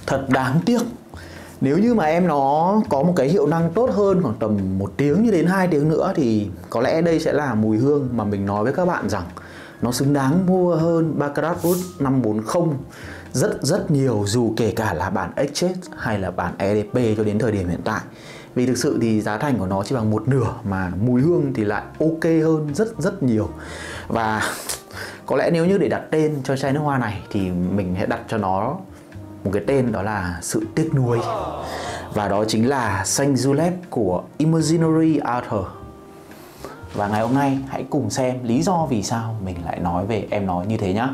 Thật đáng tiếc, nếu như mà em nó có một cái hiệu năng tốt hơn khoảng tầm 1 tiếng đến 2 tiếng nữa thì có lẽ đây sẽ là mùi hương mà mình nói với các bạn rằng nó xứng đáng mua hơn Baccarat Rouge 540 rất nhiều, dù kể cả là bản Exchange hay là bản EDP cho đến thời điểm hiện tại. Vì thực sự thì giá thành của nó chỉ bằng một nửa mà mùi hương thì lại ok hơn rất nhiều. Và có lẽ nếu như để đặt tên cho chai nước hoa này thì mình sẽ đặt cho nó một cái tên, đó là sự tiếc nuối. Và đó chính là Saint Julep của Imaginary Arthur. Và ngày hôm nay hãy cùng xem lý do vì sao mình lại nói về em nó như thế nhá.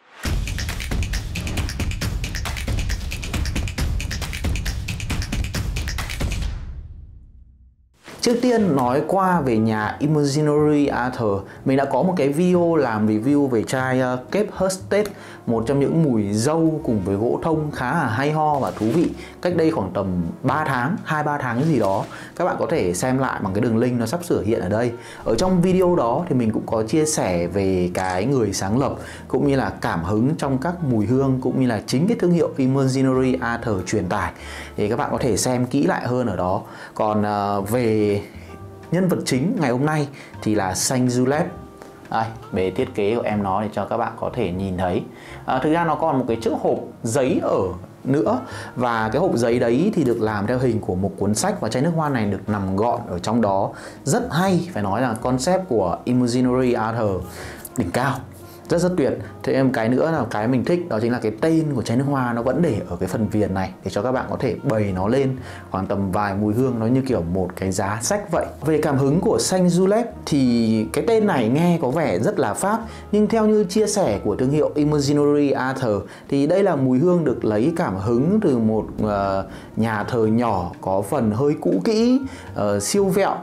Trước tiên nói qua về nhà Imaginary Arthur, mình đã có một cái video làm review về chai Cape Hersted, một trong những mùi dâu cùng với gỗ thông khá là hay ho và thú vị, cách đây khoảng tầm 3 tháng, 2-3 tháng gì đó. Các bạn có thể xem lại bằng cái đường link nó sắp sửa hiện ở đây. Ở trong video đó thì mình cũng có chia sẻ về cái người sáng lập cũng như là cảm hứng trong các mùi hương cũng như là chính cái thương hiệu Imaginary Arthur truyền tải. Thì các bạn có thể xem kỹ lại hơn ở đó. Còn về nhân vật chính ngày hôm nay thì là Saint Julep. Đây, bề thiết kế của em nó để cho các bạn có thể nhìn thấy. Thực ra nó còn một cái chiếc hộp giấy ở nữa, và cái hộp giấy đấy thì được làm theo hình của một cuốn sách, và chai nước hoa này được nằm gọn ở trong đó, rất hay. Phải nói là concept của Imaginary Arthur đỉnh cao, rất tuyệt. Thế em cái nữa là cái mình thích, đó chính là cái tên của chai nước hoa nó vẫn để ở cái phần viền này để cho các bạn có thể bày nó lên khoảng tầm vài mùi hương, nó như kiểu một cái giá sách vậy. Về cảm hứng của Saint Julep thì cái tên này nghe có vẻ rất là Pháp, nhưng theo như chia sẻ của thương hiệu Imaginary Arthur thì đây là mùi hương được lấy cảm hứng từ một nhà thờ nhỏ có phần hơi cũ kỹ, siêu vẹo,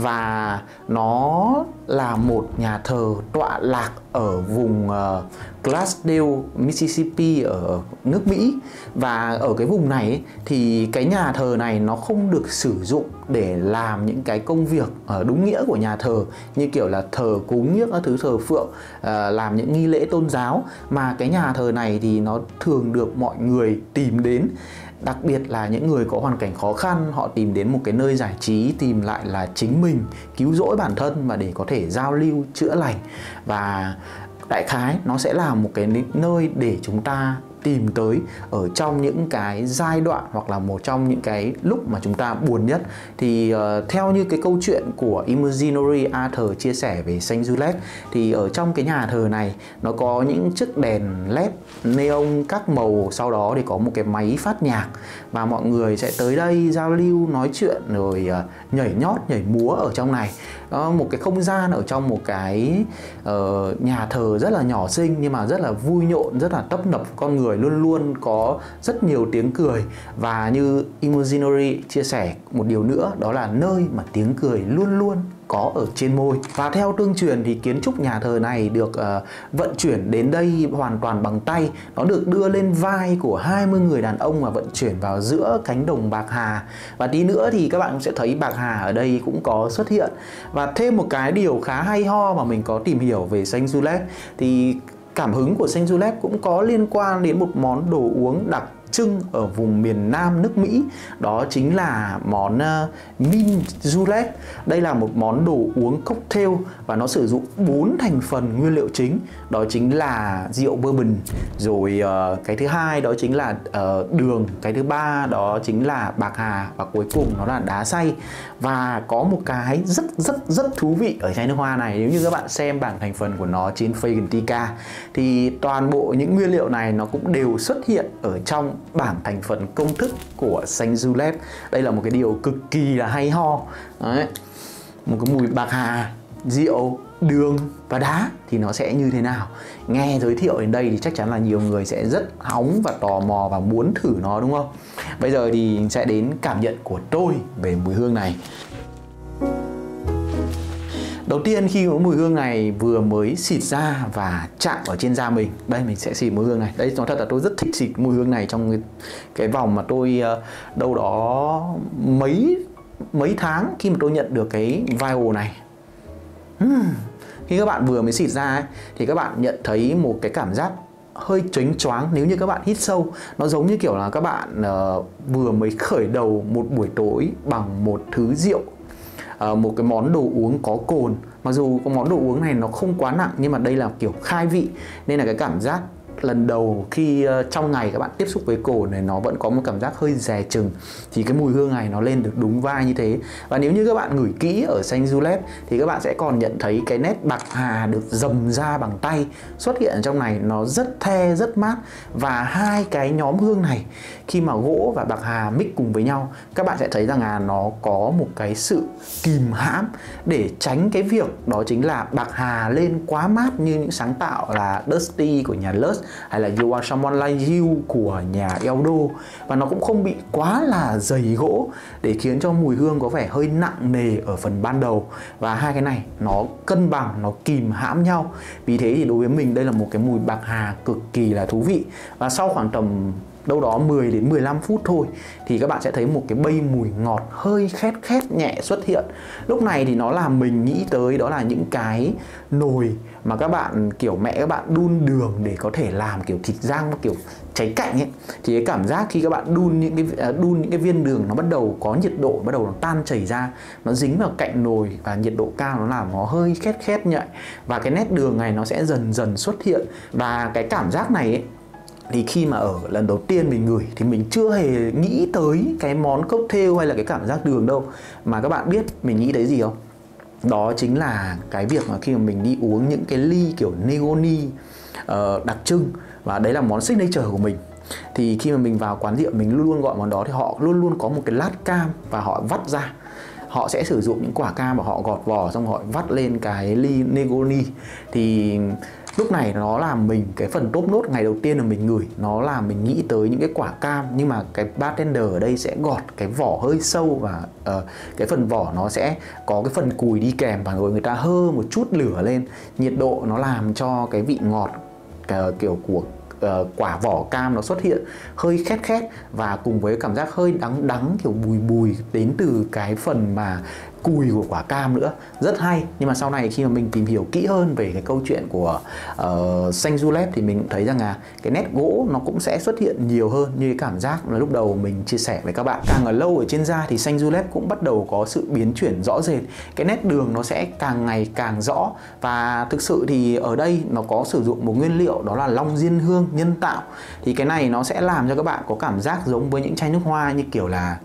và nó là một nhà thờ tọa lạc ở vùng Clarksdale, Mississippi ở nước Mỹ. Và ở cái vùng này ấy, thì cái nhà thờ này nó không được sử dụng để làm những cái công việc ở đúng nghĩa của nhà thờ, như kiểu là thờ cúng nhiếc các thứ, thờ phượng, làm những nghi lễ tôn giáo, mà cái nhà thờ này thì nó thường được mọi người tìm đến. Đặc biệt là những người có hoàn cảnh khó khăn, họ tìm đến một cái nơi giải trí, tìm lại là chính mình, cứu rỗi bản thân và để có thể giao lưu, chữa lành. Và đại khái nó sẽ là một cái nơi để chúng ta tìm tới ở trong những cái giai đoạn hoặc là một trong những cái lúc mà chúng ta buồn nhất. Thì theo như cái câu chuyện của Imaginary Arthur chia sẻ về Saint Julep thì ở trong cái nhà thờ này nó có những chiếc đèn led neon các màu, sau đó thì có một cái máy phát nhạc và mọi người sẽ tới đây giao lưu, nói chuyện rồi nhảy nhót, nhảy múa ở trong này. Đó, một cái không gian ở trong một cái nhà thờ rất là nhỏ xinh nhưng mà rất là vui nhộn, rất là tấp nập con người, luôn luôn có rất nhiều tiếng cười. Và như Imaginary chia sẻ một điều nữa, đó là nơi mà tiếng cười luôn luôn có ở trên môi. Và theo tương truyền thì kiến trúc nhà thờ này được vận chuyển đến đây hoàn toàn bằng tay. Nó được đưa lên vai của 20 người đàn ông và vận chuyển vào giữa cánh đồng bạc hà. Và tí nữa thì các bạn sẽ thấy bạc hà ở đây cũng có xuất hiện. Và thêm một cái điều khá hay ho mà mình có tìm hiểu về Saint Julep thì cảm hứng của Saint Julep cũng có liên quan đến một món đồ uống đặc trưng ở vùng miền Nam nước Mỹ, đó chính là món Mint Julep. Đây là một món đồ uống cocktail và nó sử dụng 4 thành phần nguyên liệu chính, đó chính là rượu bourbon, rồi cái thứ hai đó chính là đường, cái thứ ba đó chính là bạc hà, và cuối cùng nó là đá xay. Và có một cái rất thú vị ở chai nước hoa này, nếu như các bạn xem bảng thành phần của nó trên Fragrantica thì toàn bộ những nguyên liệu này nó cũng đều xuất hiện ở trong bảng thành phần công thức của Saint Julep. Đây là một cái điều cực kỳ là hay ho. Đấy. Một cái mùi bạc hà, rượu, đường và đá thì nó sẽ như thế nào? Nghe giới thiệu đến đây thì chắc chắn là nhiều người sẽ rất hóng và tò mò và muốn thử nó, đúng không? Bây giờ thì sẽ đến cảm nhận của tôi về mùi hương này. Đầu tiên khi mùi hương này vừa mới xịt ra và chạm ở trên da mình, đây mình sẽ xịt mùi hương này. Đây, nói thật là tôi rất thích xịt mùi hương này trong cái vòng mà tôi đâu đó mấy tháng khi mà tôi nhận được cái vial này. Khi các bạn vừa mới xịt ra ấy, thì các bạn nhận thấy một cái cảm giác hơi chónh choáng nếu như các bạn hít sâu. Nó giống như kiểu là các bạn vừa mới khởi đầu một buổi tối bằng một thứ rượu, một cái món đồ uống có cồn. Mặc dù cái món đồ uống này nó không quá nặng, nhưng mà đây là kiểu khai vị, nên là cái cảm giác lần đầu khi trong ngày các bạn tiếp xúc với cồn này nó vẫn có một cảm giác hơi dè chừng. Thì cái mùi hương này nó lên được đúng vai như thế. Và nếu như các bạn ngửi kỹ ở xanh julep thì các bạn sẽ còn nhận thấy cái nét bạc hà được dầm ra bằng tay xuất hiện ở trong này. Nó rất the, rất mát. Và hai cái nhóm hương này khi mà gỗ và bạc hà mix cùng với nhau, các bạn sẽ thấy rằng là nó có một cái sự kìm hãm để tránh cái việc đó chính là bạc hà lên quá mát như những sáng tạo là Dusty của nhà Lush hay là You Are Someone Like You của nhà Eldo. Và nó cũng không bị quá là dày gỗ để khiến cho mùi hương có vẻ hơi nặng nề ở phần ban đầu. Và hai cái này nó cân bằng, nó kìm hãm nhau. Vì thế thì đối với mình đây là một cái mùi bạc hà cực kỳ là thú vị. Và sau khoảng tầm đâu đó 10 đến 15 phút thôi thì các bạn sẽ thấy một cái bay mùi ngọt hơi khét khét nhẹ xuất hiện. Lúc này thì nó làm mình nghĩ tới đó là những cái nồi mà các bạn kiểu mẹ các bạn đun đường để có thể làm kiểu thịt rang kiểu cháy cạnh ấy. Thì cái cảm giác khi các bạn đun những cái viên đường nó bắt đầu có nhiệt độ, bắt đầu nó tan chảy ra, nó dính vào cạnh nồi và nhiệt độ cao nó làm nó hơi khét khét nhẹ. Và cái nét đường này nó sẽ dần dần xuất hiện. Và cái cảm giác này ấy, thì khi mà ở lần đầu tiên mình ngửi thì mình chưa hề nghĩ tới cái món cocktail hay là cái cảm giác đường đâu. Mà các bạn biết mình nghĩ tới gì không? Đó chính là cái việc mà khi mà mình đi uống những cái ly kiểu Negroni đặc trưng, và đấy là món signature của mình. Thì khi mà mình vào quán rượu mình luôn luôn gọi món đó thì họ luôn luôn có một cái lát cam và họ vắt ra. Họ sẽ sử dụng những quả cam và họ gọt vỏ xong họ vắt lên cái ly Negroni. Thì lúc này nó làm mình, cái phần top nốt ngày đầu tiên là mình ngửi, nó làm mình nghĩ tới những cái quả cam. Nhưng mà cái bartender ở đây sẽ gọt cái vỏ hơi sâu và cái phần vỏ nó sẽ có cái phần cùi đi kèm. Và rồi người ta hơ một chút lửa lên, nhiệt độ nó làm cho cái vị ngọt kiểu của quả vỏ cam nó xuất hiện hơi khét khét, và cùng với cảm giác hơi đắng đắng kiểu bùi bùi đến từ cái phần mà cùi của quả cam nữa, rất hay. Nhưng mà sau này khi mà mình tìm hiểu kỹ hơn về cái câu chuyện của xanh julep thì mình thấy rằng là cái nét gỗ nó cũng sẽ xuất hiện nhiều hơn như cái cảm giác là lúc đầu mình chia sẻ với các bạn. Càng ở lâu ở trên da thì xanh julep cũng bắt đầu có sự biến chuyển rõ rệt, cái nét đường nó sẽ càng ngày càng rõ. Và thực sự thì ở đây nó có sử dụng một nguyên liệu đó là long diên hương nhân tạo. Thì cái này nó sẽ làm cho các bạn có cảm giác giống với những chai nước hoa như kiểu là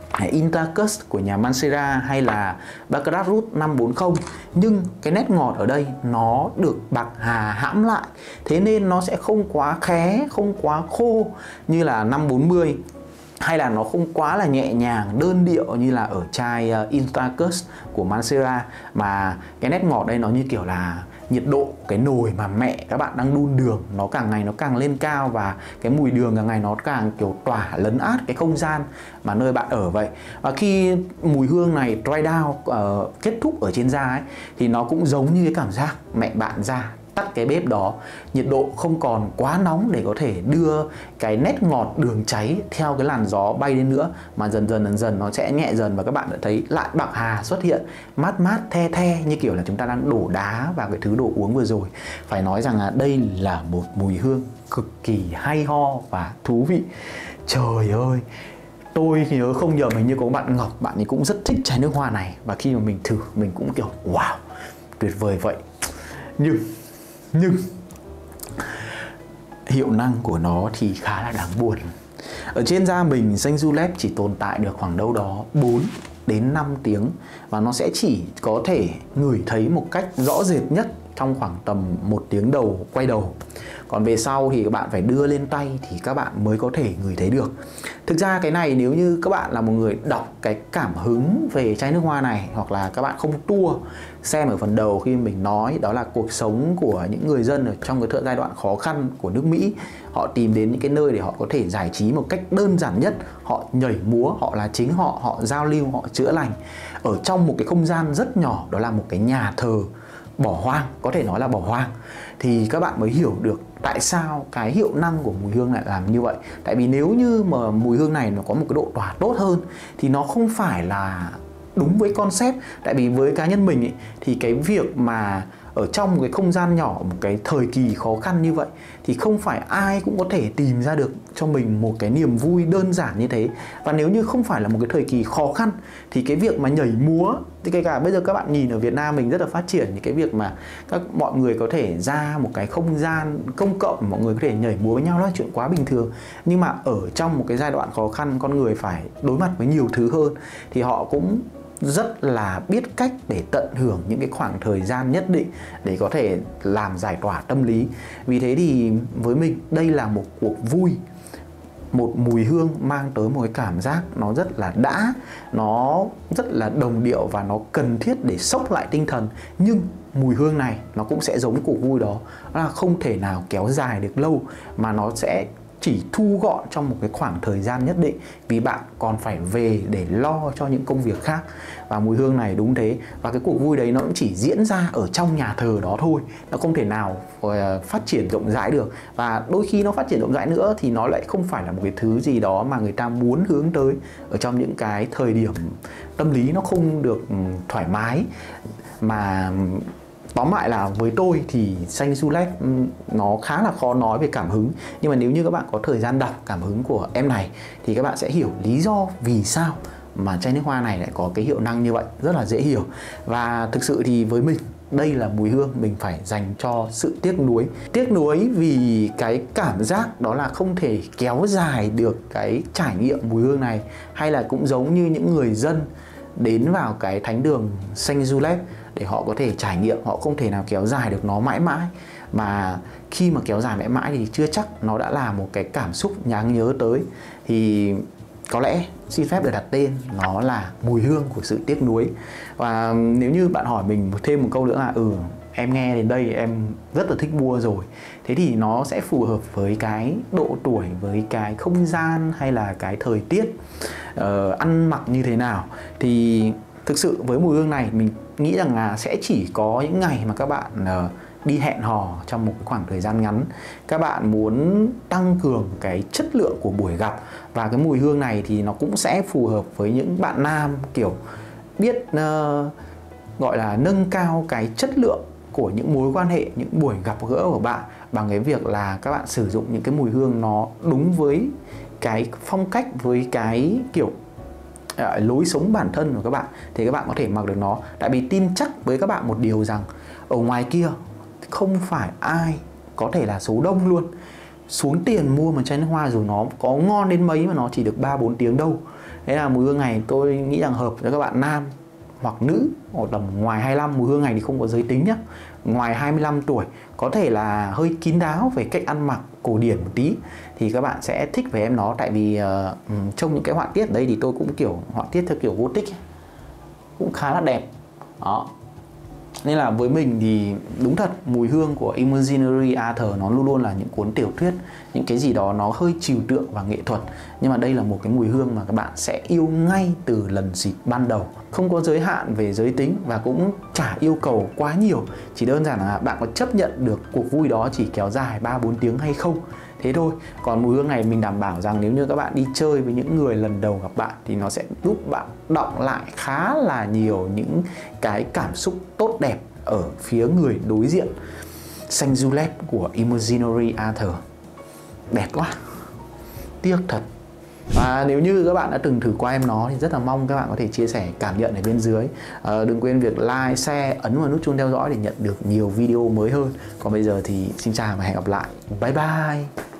Intacus của nhà Mancera hay là Baccarat Rouge 540. Nhưng cái nét ngọt ở đây nó được bạc hà hãm lại, thế nên nó sẽ không quá khé, không quá khô như là 540, hay là nó không quá là nhẹ nhàng đơn điệu như là ở chai Intacus của Mancera. Mà cái nét ngọt đây nó như kiểu là nhiệt độ cái nồi mà mẹ các bạn đang đun đường nó càng ngày nó càng lên cao, và cái mùi đường càng ngày nó càng kiểu tỏa lấn át cái không gian mà nơi bạn ở vậy. Và khi mùi hương này dry down kết thúc ở trên da ấy, thì nó cũng giống như cái cảm giác mẹ bạn ra tắt cái bếp đó, nhiệt độ không còn quá nóng để có thể đưa cái nét ngọt đường cháy theo cái làn gió bay lên nữa, mà dần dần nó sẽ nhẹ dần, và các bạn đã thấy lại bạc hà xuất hiện mát mát the the như kiểu là chúng ta đang đổ đá vào cái thứ đồ uống vừa rồi. Phải nói rằng là đây là một mùi hương cực kỳ hay ho và thú vị. Trời ơi, tôi nhớ không nhầm hình như có bạn Ngọc, bạn ấy cũng rất thích chai nước hoa này, và khi mà mình thử mình cũng kiểu wow, tuyệt vời vậy. Nhưng hiệu năng của nó thì khá là đáng buồn. Ở trên da mình, xanh julep chỉ tồn tại được khoảng đâu đó 4 đến 5 tiếng, và nó sẽ chỉ có thể ngửi thấy một cách rõ rệt nhất trong khoảng tầm 1 tiếng đầu quay đầu. Còn về sau thì các bạn phải đưa lên tay thì các bạn mới có thể ngửi thấy được. Thực ra cái này nếu như các bạn là một người đọc cái cảm hứng về chai nước hoa này, hoặc là các bạn không tua xem ở phần đầu khi mình nói đó là cuộc sống của những người dân ở trong cái giai đoạn khó khăn của nước Mỹ, họ tìm đến những cái nơi để họ có thể giải trí một cách đơn giản nhất, họ nhảy múa, họ là chính họ giao lưu, họ chữa lành ở trong một cái không gian rất nhỏ, đó là một cái nhà thờ bỏ hoang, có thể nói là bỏ hoang, thì các bạn mới hiểu được tại sao cái hiệu năng của mùi hương lại làm như vậy. Tại vì nếu như mà mùi hương này nó có một cái độ tỏa tốt hơn thì nó không phải là đúng với concept. Tại vì với cá nhân mình ấy, thì cái việc mà ở trong một cái không gian nhỏ, một cái thời kỳ khó khăn như vậy thì không phải ai cũng có thể tìm ra được cho mình một cái niềm vui đơn giản như thế. Và nếu như không phải là một cái thời kỳ khó khăn thì cái việc mà nhảy múa, thì kể cả bây giờ các bạn nhìn ở Việt Nam mình rất là phát triển, thì cái việc mà mọi người có thể ra một cái không gian công cộng, mọi người có thể nhảy múa với nhau, đó là chuyện quá bình thường. Nhưng mà ở trong một cái giai đoạn khó khăn, con người phải đối mặt với nhiều thứ hơn, thì họ cũng rất là biết cách để tận hưởng những cái khoảng thời gian nhất định để có thể làm giải tỏa tâm lý. Vì thế thì với mình đây là một cuộc vui, một mùi hương mang tới một cái cảm giác nó rất là đã, nó rất là đồng điệu và nó cần thiết để xốc lại tinh thần. Nhưng mùi hương này nó cũng sẽ giống cuộc vui đó là không thể nào kéo dài được lâu, mà nó sẽ chỉ thu gọn trong một cái khoảng thời gian nhất định, vì bạn còn phải về để lo cho những công việc khác. Và mùi hương này đúng thế, và cái cuộc vui đấy nó cũng chỉ diễn ra ở trong nhà thờ đó thôi, nó không thể nào phát triển rộng rãi được. Và đôi khi nó phát triển rộng rãi nữa thì nó lại không phải là một cái thứ gì đó mà người ta muốn hướng tới ở trong những cái thời điểm tâm lý nó không được thoải mái. Mà tóm lại là với tôi thì Xanh Julep nó khá là khó nói về cảm hứng. Nhưng mà nếu như các bạn có thời gian đọc cảm hứng của em này thì các bạn sẽ hiểu lý do vì sao mà chai nước hoa này lại có cái hiệu năng như vậy, rất là dễ hiểu. Và thực sự thì với mình, đây là mùi hương mình phải dành cho sự tiếc nuối. Tiếc nuối vì cái cảm giác đó là không thể kéo dài được cái trải nghiệm mùi hương này. Hay là cũng giống như những người dân đến vào cái thánh đường Xanh Julep để họ có thể trải nghiệm, họ không thể nào kéo dài được nó mãi mãi. Mà khi mà kéo dài mãi mãi thì chưa chắc nó đã là một cái cảm xúc đáng nhớ tới. Thì có lẽ xin phép được đặt tên nó là mùi hương của sự tiếc nuối. Và nếu như bạn hỏi mình thêm một câu nữa là em nghe đến đây em rất là thích mua rồi, thế thì nó sẽ phù hợp với cái độ tuổi, với cái không gian hay là cái thời tiết, ăn mặc như thế nào. Thì thực sự với mùi hương này mình nghĩ rằng là sẽ chỉ có những ngày mà các bạn đi hẹn hò trong một khoảng thời gian ngắn, các bạn muốn tăng cường cái chất lượng của buổi gặp. Và cái mùi hương này thì nó cũng sẽ phù hợp với những bạn nam kiểu biết gọi là nâng cao cái chất lượng của những mối quan hệ, những buổi gặp gỡ của bạn bằng cái việc là các bạn sử dụng những cái mùi hương nó đúng với cái phong cách, với cái kiểu lối sống bản thân của các bạn, thì các bạn có thể mặc được nó. Tại vì tin chắc với các bạn một điều rằng ở ngoài kia không phải ai có thể là số đông luôn xuống tiền mua một chai nước hoa dù nó có ngon đến mấy mà nó chỉ được 3-4 tiếng đâu. Thế là mùi hương này tôi nghĩ rằng hợp cho các bạn nam hoặc nữ ở tầm ngoài 25. Mùi hương này thì không có giới tính nhé, ngoài 25 tuổi, có thể là hơi kín đáo về cách ăn mặc cổ điển một tí thì các bạn sẽ thích về em nó. Tại vì trong những cái họa tiết ở đây thì tôi cũng kiểu họa tiết theo kiểu Gothic, cũng khá là đẹp đó. Nên là với mình thì đúng thật, mùi hương của Imaginary Arthur nó luôn luôn là những cuốn tiểu thuyết, những cái gì đó nó hơi trừu tượng và nghệ thuật. Nhưng mà đây là một cái mùi hương mà các bạn sẽ yêu ngay từ lần xịt ban đầu. Không có giới hạn về giới tính và cũng chả yêu cầu quá nhiều. Chỉ đơn giản là bạn có chấp nhận được cuộc vui đó chỉ kéo dài 3-4 tiếng hay không, thế thôi. Còn mùi hương này mình đảm bảo rằng nếu như các bạn đi chơi với những người lần đầu gặp bạn thì nó sẽ giúp bạn đọng lại khá là nhiều những cái cảm xúc tốt đẹp ở phía người đối diện. Xanh Julep của Imaginary Arthur đẹp quá, tiếc thật. Và nếu như các bạn đã từng thử qua em nó thì rất là mong các bạn có thể chia sẻ cảm nhận ở bên dưới. Đừng quên việc like, share, ấn vào nút chuông theo dõi để nhận được nhiều video mới hơn. Còn bây giờ thì xin chào và hẹn gặp lại. Bye bye.